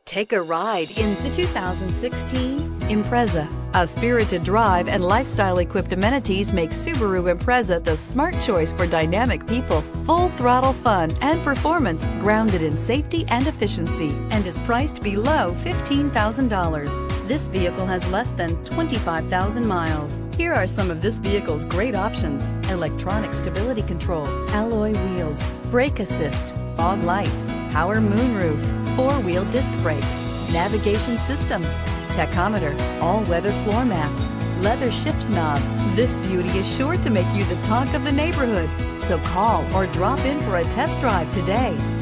Take a ride in the 2016 Impreza. A spirited drive and lifestyle-equipped amenities make Subaru Impreza the smart choice for dynamic people. Full throttle fun and performance grounded in safety and efficiency, and is priced below $15,000. This vehicle has less than 25,000 miles. Here are some of this vehicle's great options: electronic stability control, alloy wheels, brake assist, fog lights, power moonroof, four-wheel disc brakes, navigation system, tachometer, all-weather floor mats, leather shift knob. This beauty is sure to make you the talk of the neighborhood. So call or drop in for a test drive today.